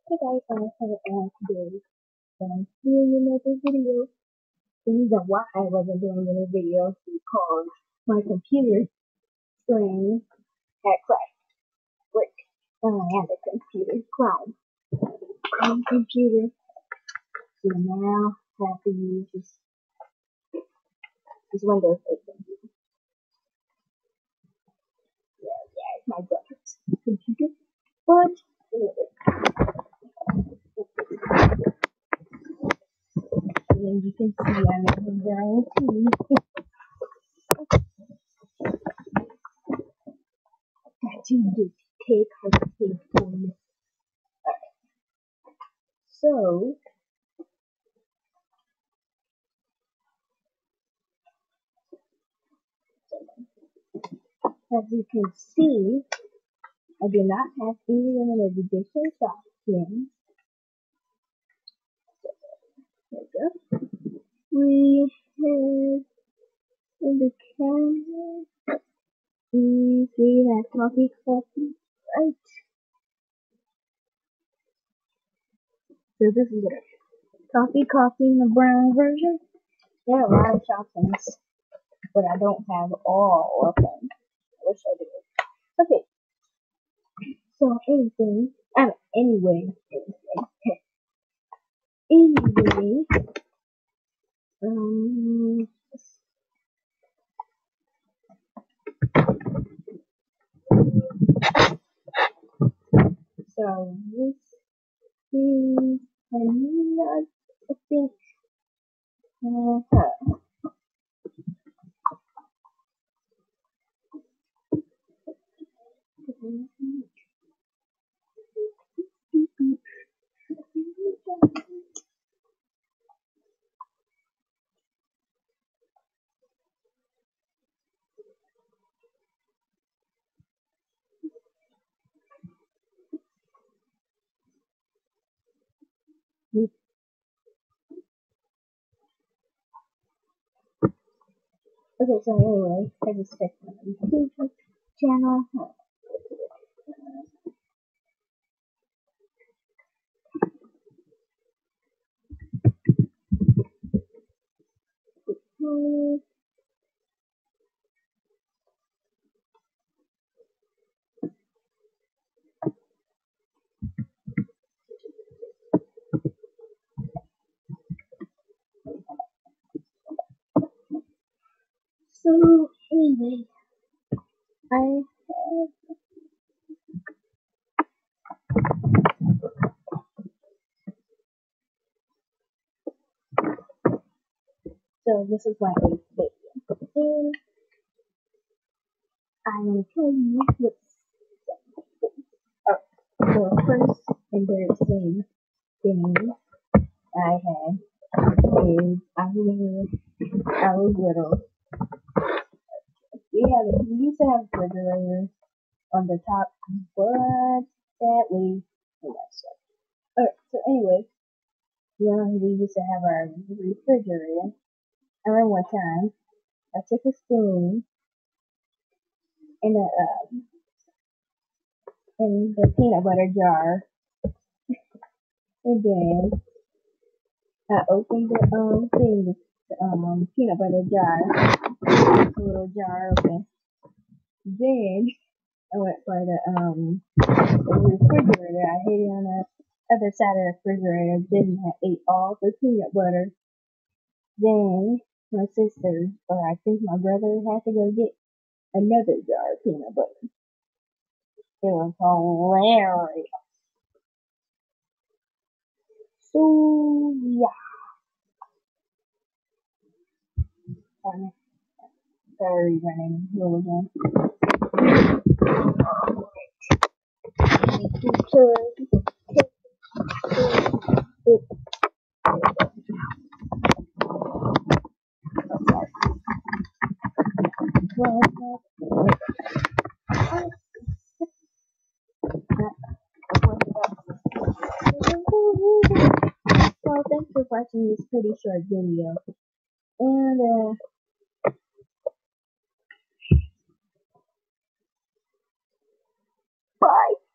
Hey guys, I have today and doing another video. The reason why I wasn't doing any videos is because my computer screen had crashed. Great. And I have a computer Chrome computer. So now I have to use this Windows 8 computer. Yeah, it's my brother's computer. But anyway, and you can see I'm at the very to take her take for me. So as you can see, I do not have any limited edition soft skins. There we go. We have in the camera, we see that coffee, right? So this is it. Coffee in the brown version. There are a lot of options, but I don't have all of them. I wish I did. Okay, so anyway, anyway, um, so this is another, I think, okay, so anyway, I just checked my YouTube channel. So anyway, I have, so this is my 8th video, and I will tell you what's the first embarrassing thing I had is I was little. We used to have refrigerators on the top, but that we that stuff. Alright, so anyway, when we used to have our refrigerator, I remember one time I took a spoon in the peanut butter jar, and then I opened the peanut butter jar, the little jar open. Then I went for the refrigerator. I hid it on the other side of the refrigerator. Then I ate all the peanut butter. Then my sister, or I think my brother, had to go get another jar of peanut butter. It was hilarious. So yeah, sorry, running wheel again. So thanks for watching this pretty short video, and bye.